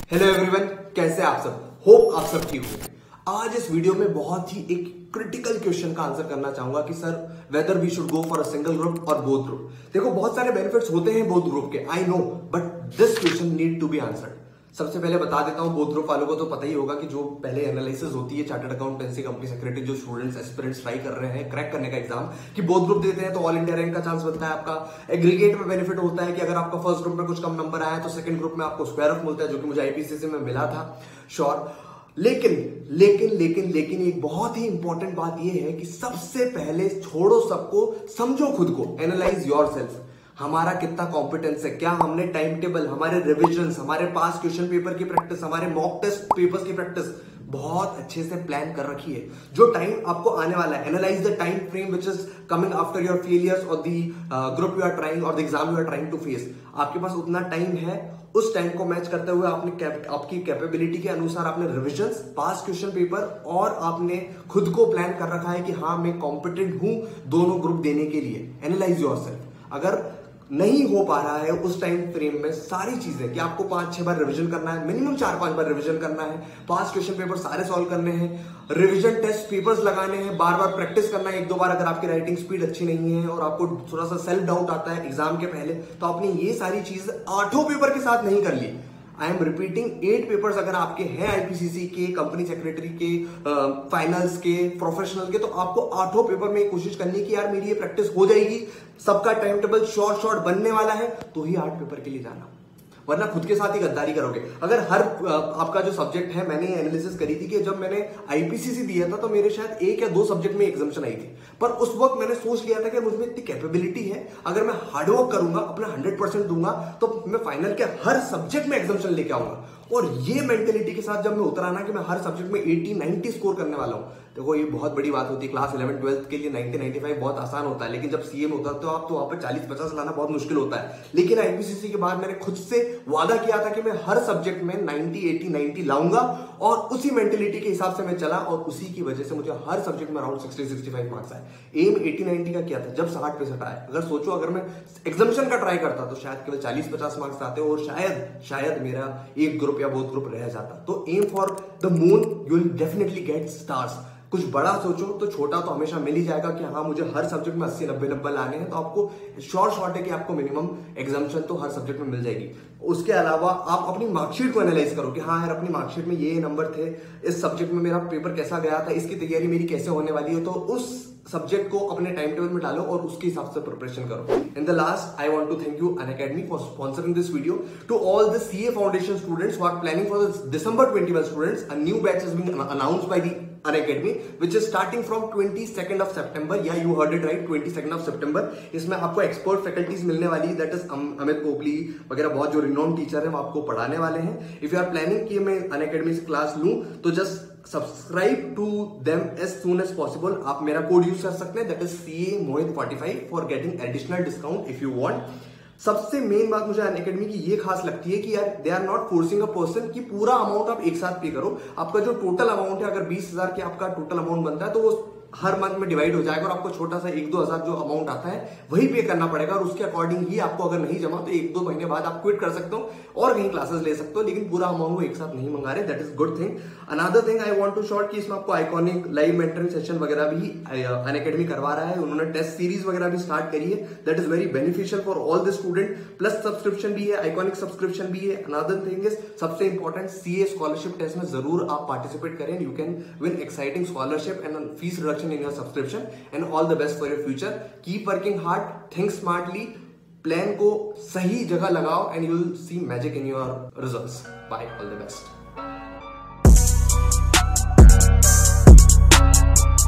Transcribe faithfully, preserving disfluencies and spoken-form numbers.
Hello everyone, कैसे आप सब? होप आप सब ठीक हो। आज इस वीडियो में बहुत ही एक क्रिटिकल क्वेश्चन का आंसर करना चाहूंगा कि sir whether we should go for a single group और बोथ ग्रुप। देखो, बहुत सारे बेनिफिट्स होते हैं बोथ ग्रुप के, I know, but this question need to be answered. सबसे पहले बता देता हूं, बोथ ग्रुप वालों को तो पता ही होगा कि जो पहले एनालिसिस होती है चार्टर्ड अकाउंटेंसी कंपनी सेक्रेटरी, जो स्टूडेंट्स एस्पिरेंट्स ट्राई कर रहे हैं क्रैक करने का एग्जाम, कि बोथ ग्रुप देते हैं तो ऑल इंडिया रैंक का चांस बनता है आपका। एग्रीगेट में बेनिफिट होता है कि अगर आपका फर्स्ट ग्रुप में कुछ कम नंबर आया तो सेकंड ग्रुप में आपको स्क्वायर ऑफ मिलता है, जो कि मुझे आईपीसीसी में मिला था। श्योर, लेकिन लेकिन लेकिन लेकिन एक बहुत ही इंपॉर्टेंट बात यह है कि सबसे पहले छोड़ो सबको, समझो खुद को, एनालाइज योरसेल्फ। हमारा कितना कॉम्पिटेंस है, क्या हमने टाइम टेबल, हमारे रिविजन्स, हमारे पास क्वेश्चन पेपर की प्रैक्टिस, हमारे मॉक टेस्ट पेपर्स की प्रैक्टिस बहुत अच्छे से प्लान कर रखी है। जो टाइम आपको आने वाला है, analyse the time frame which is coming after your failures और the group you are trying और the exam you are trying to face. आपके पास उतना टाइम है, उस टाइम को मैच करते हुए आपने कैप, आपकी कैपेबिलिटी के अनुसार आपने रिविजन्स, पास क्वेश्चन पेपर और आपने खुद को प्लान कर रखा है कि हाँ मैं कॉम्पिटेंट हूं दोनों ग्रुप देने के लिए। Analyse yourself. अगर नहीं हो पा रहा है उस टाइम फ्रेम में सारी चीजें, कि आपको पांच छह बार रिवीजन करना है, मिनिमम चार पांच बार रिवीजन करना है, पास क्वेश्चन पेपर सारे सॉल्व करने हैं, रिवीजन टेस्ट पेपर्स लगाने हैं, बार बार प्रैक्टिस करना है एक दो बार। अगर आपकी राइटिंग स्पीड अच्छी नहीं है और आपको थोड़ा सा सेल्फ डाउट आता है एग्जाम के पहले, तो आपने ये सारी चीज आठों पेपर के साथ नहीं कर ली। I am repeating, eight papers अगर आपके हैं आईपीसीसी के, कंपनी सेक्रेटरी के, फाइनल्स के, प्रोफेशनल के, तो आपको आठों पेपर में कोशिश करनी कि यार मेरी ये प्रैक्टिस हो जाएगी, सबका टाइम टेबल शॉर्ट शॉर्ट बनने वाला है, तो ही आठ पेपर के लिए जाना, वरना खुद के साथ ही गद्दारी करोगे। अगर हर आपका जो सब्जेक्ट है, मैंने एनालिसिस करी थी कि जब मैंने आईपीसीसी दिया था तो मेरे शायद एक या दो सब्जेक्ट में एग्जाम्शन आई थी, पर उस वक्त मैंने सोच लिया था कि मुझमें इतनी कैपेबिलिटी है, अगर मैं हार्डवर्क करूंगा, अपना हंड्रेड परसेंट दूंगा, तो मैं फाइनल के हर सब्जेक्ट में एग्जाम्शन लेके आऊंगा। और ये मेंटेलिटी के साथ जब मैं उतरा ना कि मैं हर सब्जेक्ट में अस्सी नब्बे स्कोर करने वाला हूं, देखो ये बहुत बड़ी बात होती है। क्लास इलेवन ट्वेल्थ के लिए नब्बे पचानवे बहुत आसान होता है, लेकिन जब सीए में होता है तो आप तो वहां पे चालीस पचास लाना बहुत मुश्किल होता है। लेकिन आईपीसीसी के बाद मैंने खुद से वादा किया था कि मैं हर सब्जेक्ट में नब्बे अस्सी नब्बे लाऊंगा, और उसी मेंटेलिटी के हिसाब से मैं चला, और उसी की वजह से मुझे हर सब्जेक्ट में अराउंड साठ पैंसठ मार्क्स आए। एम अस्सी नब्बे का किया था, जब साठ पैंसठ आए। अगर सोचो, अगर मैं एग्जामिशन का ट्राई करता तो शायद केवल चालीस पचास मार्क्स आते और शायद शायद मेरा एक ग्रुप या बोथ ग्रुप रह जाता। तो aim for the moon, you will definitely get stars. कुछ बड़ा सोचो तो छोटा तो हमेशा मिल ही जाएगा कि हाँ मुझे हर सब्जेक्ट में अस्सी नब्बे नब्बे लाने हैं, तो आपको शॉर्ट शॉर्ट है कि आपको मिनिमम एग्जाम्शन तो हर सब्जेक्ट में मिल जाएगी। उसके अलावा आप अपनी मार्कशीट को एनालाइज करो कि हाँ यार अपनी मार्कशीट में ये नंबर थे, इस सब्जेक्ट में मेरा पेपर कैसा गया था, इसकी तैयारी मेरी कैसे होने वाली है, तो उस सब्जेक्ट को अपने टाइम टेबल में डालो और उसके हिसाब से प्रिपरेशन करो। In the last, I want to thank you Unacademy for sponsoring this video. To all the CA foundation students who are planning for the December twenty one students, a new batch is being announced by the Unacademy which is starting from twenty-second of September. Yeah, you heard it right, twenty-second of September. इसमें आपको expert faculties मिलने वाली है, that is Amit Popli वगैरह, बहुत जो renowned teacher है वो आपको पढ़ाने वाले हैं। इफ यू आर प्लानिंग कि मैं अनअकैडमी से क्लास लूं तो just subscribe to them as soon as possible. आप मेरा कोड यूज कर सकते हैं, that is C A Mohit forty five for getting additional discount if you want. सबसे मेन बात मुझे अनअकैडमी की ये खास लगती है कि यार they are not forcing a person कि पूरा अमाउंट आप एक साथ पे करो। आपका जो टोटल अमाउंट है, अगर बीस हजार के आपका टोटल अमाउंट बनता है, तो वो हर मंथ में डिवाइड हो जाएगा और आपको छोटा सा एक दो हजार जो अमाउंट आता है वही पे करना पड़ेगा, और उसके अकॉर्डिंग ही आपको अगर नहीं जमा तो एक दो महीने बाद आप क्विट कर सकते हो और कहीं क्लासेस ले सकते हो, लेकिन पूरा अमाउंट वो एक साथ नहीं मंगा रहे। That is good thing. Another thing I want to short कि इसमें आपको आइकॉनिक लाइव मेंटरिंग सेशन वगैरह भी अनअकैडमी करवा रहा है। उन्होंने टेस्ट सीरीज वगैरह भी स्टार्ट करी है, that is very beneficial for all the student. Plus subscription भी है, आइकॉनिक सब्सक्रिप्शन भी है। अनदर थिंग इज, सबसे इंपॉर्टेंट, सीए स्कॉलरशिप टेस्ट में जरूर आप पार्टिसिपेट करें। You can win exciting scholarship and fees reduction in your subscription. And all the best for your future. Keep working hard, think smartly, plan को सही जगह लगाओ and you will see magic in your results. Bye, all the best.